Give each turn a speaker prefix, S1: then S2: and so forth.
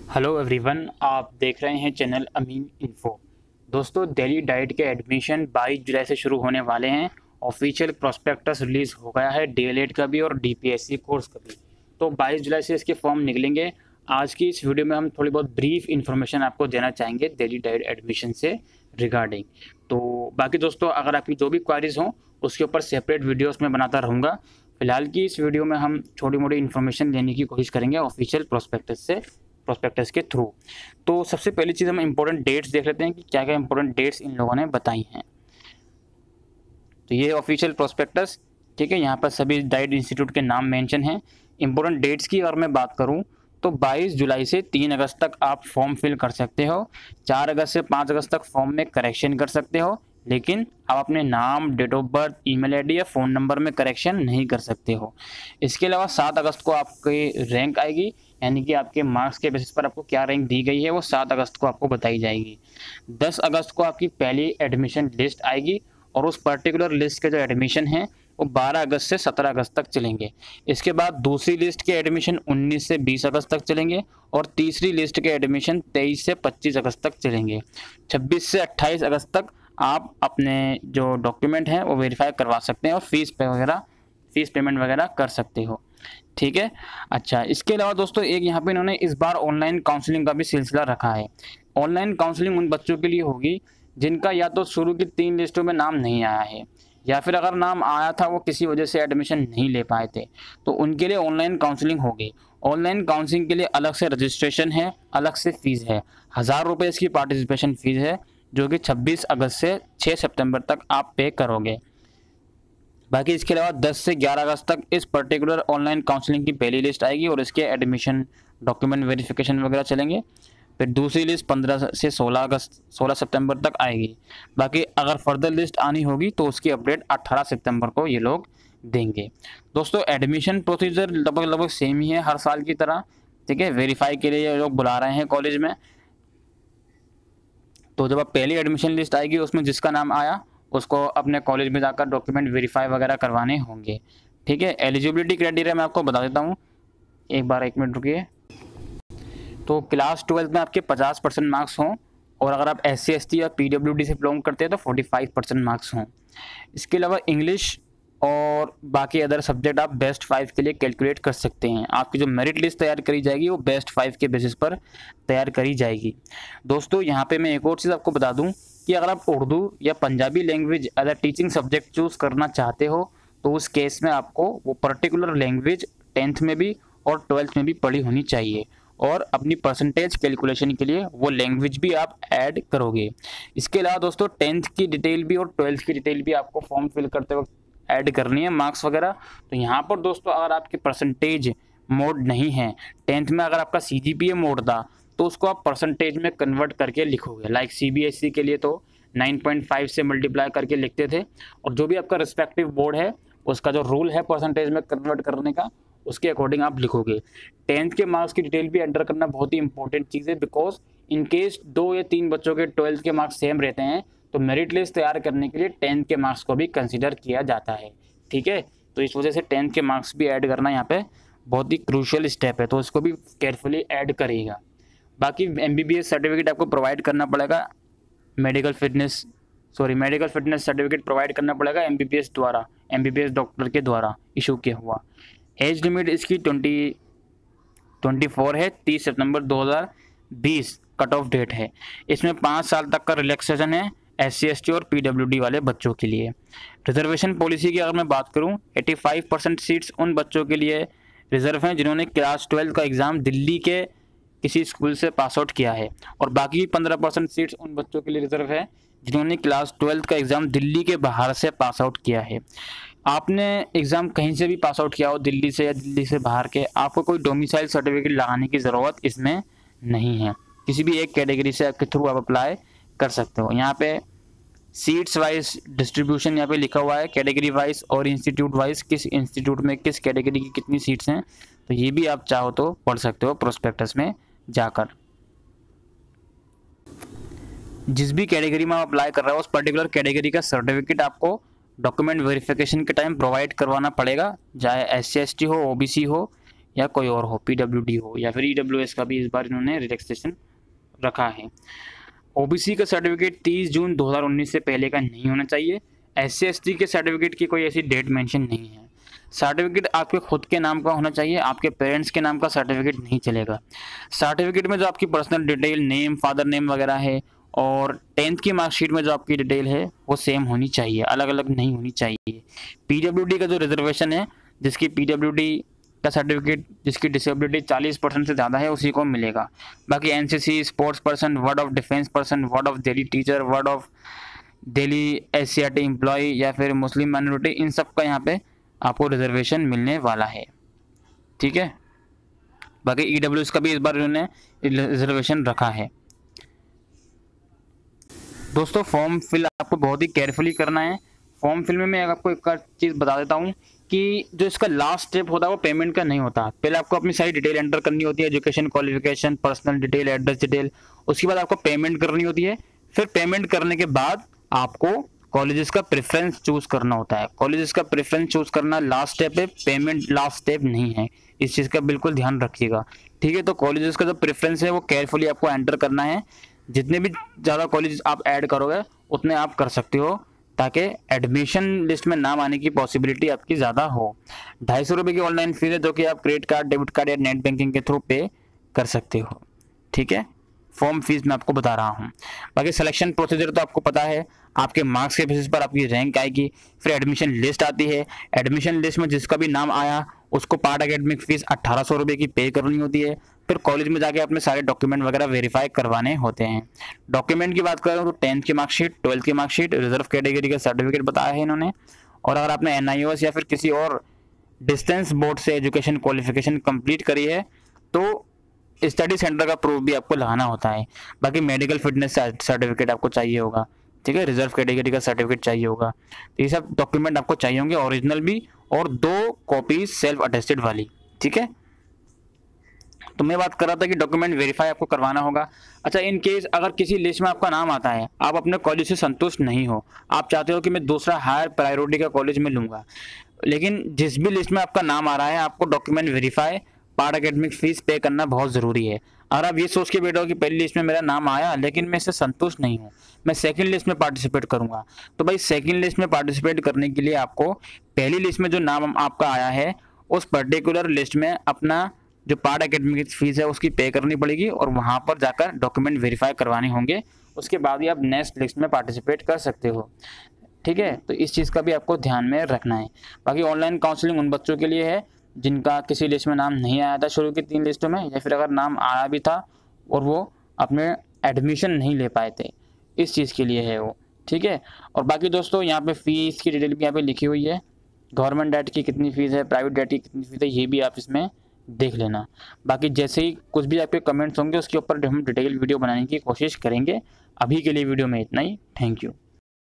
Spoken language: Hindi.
S1: हेलो एवरीवन, आप देख रहे हैं चैनल अमीन इन्फो। दोस्तों, दिल्ली डाइट के एडमिशन 22 जुलाई से शुरू होने वाले हैं। ऑफिशियल प्रोस्पेक्टस रिलीज़ हो गया है डीएलएड का भी और डीपीएससी कोर्स का भी। तो 22 जुलाई से इसके फॉर्म निकलेंगे। आज की इस वीडियो में हम थोड़ी बहुत ब्रीफ इन्फॉर्मेशन आपको देना चाहेंगे दिल्ली डाइट एडमिशन से रिगार्डिंग। तो बाकी दोस्तों, अगर आपकी जो भी क्वारीज हों उसके ऊपर सेपरेट वीडियोज़ में बनाता रहूँगा। फिलहाल की इस वीडियो में हम छोटी मोटी इन्फॉर्मेशन लेने की कोशिश करेंगे ऑफिशियल प्रोस्पेक्टस के थ्रू। तो सबसे पहली चीज़ हम इंपॉर्टेंट डेट्स देख लेते हैं कि क्या क्या इंपॉर्टेंट डेट्स इन लोगों ने बताई हैं। तो ये ऑफिशियल प्रोस्पेक्टस, ठीक है, यहाँ पर सभी डाइट इंस्टीट्यूट के नाम मेंशन हैं। इंपॉर्टेंट डेट्स की अगर मैं बात करूँ तो 22 जुलाई से 3 अगस्त तक आप फॉर्म फिल कर सकते हो। 4 अगस्त से 5 अगस्त तक फॉर्म में करेक्शन कर सकते हो, लेकिन आप अपने नाम, date of birth, email ID या फ़ोन नंबर में करेक्शन नहीं कर सकते हो। इसके अलावा 7 अगस्त को आपकी रैंक आएगी, यानी कि आपके मार्क्स के बेसिस पर आपको क्या रैंक दी गई है वो 7 अगस्त को आपको बताई जाएगी। 10 अगस्त को आपकी पहली एडमिशन लिस्ट आएगी और उस पर्टिकुलर लिस्ट के जो एडमिशन हैं वो 12 अगस्त से 17 अगस्त तक चलेंगे। इसके बाद दूसरी लिस्ट के एडमिशन 19 से 20 अगस्त तक चलेंगे और तीसरी लिस्ट के एडमिशन 23 से 25 अगस्त तक चलेंगे। 26 से 28 अगस्त तक आप अपने जो डॉक्यूमेंट हैं वो वेरीफाई करवा सकते हैं और फीस पेमेंट वगैरह कर सकते हो, ठीक है। अच्छा, इसके अलावा दोस्तों एक यहाँ पे इन्होंने इस बार ऑनलाइन काउंसलिंग का भी सिलसिला रखा है। ऑनलाइन काउंसलिंग उन बच्चों के लिए होगी जिनका या तो शुरू की 3 लिस्टों में नाम नहीं आया है, या फिर अगर नाम आया था वो किसी वजह से एडमिशन नहीं ले पाए थे, तो उनके लिए ऑनलाइन काउंसलिंग होगी। ऑनलाइन काउंसलिंग के लिए अलग से रजिस्ट्रेशन है, अलग से फीस है। 1000 रुपये इसकी पार्टिसिपेशन फीस है, जो कि 26 अगस्त से 6 सितंबर तक आप पे करोगे। बाकी इसके अलावा 10 से 11 अगस्त तक इस पर्टिकुलर ऑनलाइन काउंसलिंग की पहली लिस्ट आएगी और इसके एडमिशन, डॉक्यूमेंट वेरिफिकेशन वगैरह चलेंगे। फिर दूसरी लिस्ट 15 से 16 सितंबर तक आएगी। बाकी अगर फर्दर लिस्ट आनी होगी तो उसकी अपडेट 18 सितंबर को ये लोग देंगे। दोस्तों, एडमिशन प्रोसीजर लगभग सेम ही है हर साल की तरह, ठीक है। वेरीफाई के लिए ये लोग बुला रहे हैं कॉलेज में। तो जब आप पहली एडमिशन लिस्ट आएगी उसमें जिसका नाम आया उसको अपने कॉलेज में जाकर डॉक्यूमेंट वेरीफाई वगैरह करवाने होंगे, ठीक है। एलिजिबिलिटी क्राइटेरिया मैं आपको बता देता हूँ, एक मिनट रुकिए। तो क्लास 12 में आपके 50% मार्क्स हों और अगर आप SC ST या PWD से बिलोंग करते हैं तो 45% मार्क्स हों। इसके अलावा इंग्लिश और बाकी अदर सब्जेक्ट आप बेस्ट 5 के लिए कैलकुलेट कर सकते हैं। आपकी जो मेरिट लिस्ट तैयार करी जाएगी वो बेस्ट 5 के बेसिस पर तैयार करी जाएगी। दोस्तों, यहाँ पे मैं एक और चीज़ आपको बता दूँ कि अगर आप उर्दू या Punjabi language other teaching subject choose करना चाहते हो तो उस केस में आपको वो पर्टिकुलर लैंग्वेज 10th में भी और 12th में भी पढ़ी होनी चाहिए और अपनी परसेंटेज कैलकुलेशन के लिए वो लैंग्वेज भी आप ऐड करोगे। इसके अलावा दोस्तों 10th की डिटेल भी और 12th की डिटेल भी आपको फॉर्म फिल करते वक्त ऐड करनी है, मार्क्स वगैरह। तो यहाँ पर दोस्तों अगर आपके परसेंटेज मोड नहीं है, 10th में अगर आपका CGPA मोड था तो उसको आप परसेंटेज में कन्वर्ट करके लिखोगे। लाइक CBSE के लिए तो 9.5 से मल्टीप्लाई करके लिखते थे, और जो भी आपका रिस्पेक्टिव बोर्ड है उसका जो रूल है परसेंटेज में कन्वर्ट करने का, उसके अकॉर्डिंग आप लिखोगे। 10th के मार्क्स की डिटेल भी एंटर करना बहुत ही इंपॉर्टेंट चीज़ है, बिकॉज इन केस 2 या 3 बच्चों के 12th के मार्क्स सेम रहते हैं तो मेरिट लिस्ट तैयार करने के लिए 10th के मार्क्स को भी कंसिडर किया जाता है, ठीक है। तो इस वजह से 10th के मार्क्स भी ऐड करना यहाँ पे बहुत ही क्रूशियल स्टेप है, तो इसको भी केयरफुली ऐड करिएगा। बाकी MBBS सर्टिफिकेट आपको प्रोवाइड करना पड़ेगा, मेडिकल फिटनेस सर्टिफिकेट प्रोवाइड करना पड़ेगा MBBS डॉक्टर के द्वारा इशू किया हुआ। एज लिमिट इसकी 24 है, 30 सितंबर 2020 कट ऑफ डेट है। इसमें 5 साल तक का रिलैक्सेशन है SC ST और PWD वाले बच्चों के लिए। रिजर्वेशन पॉलिसी की अगर मैं बात करूं, 85% सीट्स उन बच्चों के लिए रिजर्व हैं जिन्होंने क्लास 12 का एग्ज़ाम दिल्ली के किसी स्कूल से पास आउट किया है, और बाकी 15% सीट्स उन बच्चों के लिए रिजर्व है जिन्होंने क्लास 12 का एग्ज़ाम दिल्ली के बाहर से पास आउट किया है। आपने एग्ज़ाम कहीं से भी पास आउट किया हो, दिल्ली से या दिल्ली से बाहर के, आपको कोई डोमिसाइल सर्टिफिकेट लगाने की ज़रूरत इसमें नहीं है। किसी भी एक कैटेगरी से आपके थ्रू आप अप्लाई कर सकते हो। यहाँ पे सीट्स वाइज डिस्ट्रीब्यूशन यहाँ पे लिखा हुआ है, कैटेगरी वाइज और इंस्टीट्यूट वाइज, किस इंस्टीट्यूट में किस कैटेगरी की कितनी सीट्स हैं, तो ये भी आप चाहो तो पढ़ सकते हो प्रोस्पेक्टस में जाकर। जिस भी कैटेगरी में आप अप्लाई कर रहे हो उस पर्टिकुलर कैटेगरी का सर्टिफिकेट आपको डॉक्यूमेंट वेरिफिकेशन के टाइम प्रोवाइड करवाना पड़ेगा, चाहे SC ST हो, OBC हो या कोई और हो, PWD हो या फिर EWS का भी इस बार इन्होंने रिलैक्सेशन रखा है। OBC का सर्टिफिकेट 30 जून 2019 से पहले का नहीं होना चाहिए। SC ST के सर्टिफिकेट की कोई ऐसी डेट मेंशन नहीं है। सर्टिफिकेट आपके खुद के नाम का होना चाहिए, आपके पेरेंट्स के नाम का सर्टिफिकेट नहीं चलेगा। सर्टिफिकेट में जो आपकी personal detail, name, father name वगैरह है और 10th की मार्कशीट में जो आपकी डिटेल है वो सेम होनी चाहिए, अलग अलग नहीं होनी चाहिए। PWD का जो रिजर्वेशन है, जिसकी PWD का सर्टिफिकेट, जिसकी डिसेबिलिटी 40% से ज़्यादा है, उसी को मिलेगा। बाकी NCC, sports person, ward of defence person, ward of Delhi teacher, ward of Delhi SCRT employ या फिर मुस्लिम माइनॉरिटी, इन सब का यहाँ पे आपको रिजर्वेशन मिलने वाला है। ठीक है, बाकी EWS का भी इस बार उन्होंने रिजर्वेशन रखा है। दोस्तों फॉर्म फिल आपको बहुत ही केयरफुली करना है। फॉर्म फिल में मैं आपको एक चीज़ बता देता हूँ कि जो इसका लास्ट स्टेप होता है वो पेमेंट का नहीं होता। पहले आपको अपनी सारी डिटेल एंटर करनी होती है, education, qualification, personal detail, address detail, उसके बाद आपको पेमेंट करनी होती है। फिर पेमेंट करने के बाद आपको कॉलेजेस का प्रेफरेंस चूज करना होता है। कॉलेजेस का प्रेफरेंस चूज करना लास्ट स्टेप है, पेमेंट लास्ट स्टेप नहीं है। इस चीज़ का बिल्कुल ध्यान रखिएगा। ठीक है, तो कॉलेजेस का जो प्रेफरेंस है वो केयरफुली आपको एंटर करना है। जितने भी ज़्यादा कॉलेज आप ऐड करोगे उतने आप कर सकते हो, ताकि एडमिशन लिस्ट में नाम आने की पॉसिबिलिटी आपकी ज़्यादा हो। 250 रुपये की ऑनलाइन फीस है, जो कि आप क्रेडिट कार्ड, डेबिट कार्ड या नेट बैंकिंग के थ्रू पे कर सकते हो। ठीक है, फॉर्म फीस मैं आपको बता रहा हूँ। बाकी सिलेक्शन प्रोसीजर तो आपको पता है, आपके मार्क्स के बेसिस पर आपकी रैंक आएगी। फिर एडमिशन लिस्ट आती है। एडमिशन लिस्ट में जिसका भी नाम आया उसको पार्ट एकेडमिक फीस 1800 रुपये की पे करनी होती है। फिर कॉलेज में जाके अपने सारे डॉक्यूमेंट वगैरह वेरीफाई करवाने होते हैं। डॉक्यूमेंट की बात करें तो 10th की मार्कशीट, 12th की मार्कशीट, रिजर्व कैटेगरी का सर्टिफिकेट बताया है इन्होंने। और अगर आपने NIOS या फिर किसी और डिस्टेंस बोर्ड से एजुकेशन क्वालिफिकेशन कंप्लीट करी है तो स्टडी सेंटर का प्रूफ भी आपको लगाना होता है। बाकी मेडिकल फिटनेस सर्टिफिकेट आपको चाहिए होगा। ठीक है, रिजर्व कैटेगरी का सर्टिफिकेट चाहिए होगा। तो ये सब डॉक्यूमेंट आपको चाहिए होंगे, ओरिजिनल भी और 2 कॉपीज सेल्फ अटेस्टेड वाली। ठीक है, तो मैं बात कर रहा था कि डॉक्यूमेंट वेरीफाई आपको करवाना होगा। अच्छा, इन केस अगर किसी लिस्ट में आपका नाम आता है, आप अपने कॉलेज से संतुष्ट नहीं हो, आप चाहते हो कि मैं दूसरा हायर प्रायोरिटी का कॉलेज में लूँगा, लेकिन जिस भी लिस्ट में आपका नाम आ रहा है आपको document verify, part academic fees pay करना बहुत ज़रूरी है। अगर आप ये सोच के बैठो कि पहली लिस्ट में मेरा नाम आया लेकिन मैं इससे संतुष्ट नहीं हूँ, मैं सेकंड लिस्ट में पार्टिसिपेट करूँगा, तो भाई सेकंड लिस्ट में पार्टिसिपेट करने के लिए आपको पहली लिस्ट में जो नाम आपका आया है उस पर्टिकुलर लिस्ट में अपना जो पार्ट एकेडमिक फीस है उसकी पे करनी पड़ेगी और वहाँ पर जाकर डॉक्यूमेंट वेरीफाई करवाने होंगे। उसके बाद ही आप नेक्स्ट लिस्ट में पार्टिसिपेट कर सकते हो। ठीक है, तो इस चीज़ का भी आपको ध्यान में रखना है। बाकी ऑनलाइन काउंसलिंग उन बच्चों के लिए है जिनका किसी लिस्ट में नाम नहीं आया था शुरू की 3 लिस्टों में, या फिर अगर नाम आया भी था और वो अपने एडमिशन नहीं ले पाए थे, इस चीज़ के लिए है वो। ठीक है, और बाकी दोस्तों यहाँ पे फ़ीस की डिटेल भी यहाँ पे लिखी हुई है। गवर्नमेंट डेट की कितनी फ़ीस है, प्राइवेट डेट की कितनी फ़ीस है, ये भी आप इसमें देख लेना। बाकी जैसे ही कुछ भी आपके कमेंट्स होंगे उसके ऊपर हम डिटेल वीडियो बनाने की कोशिश करेंगे। अभी के लिए वीडियो में इतना ही। Thank you.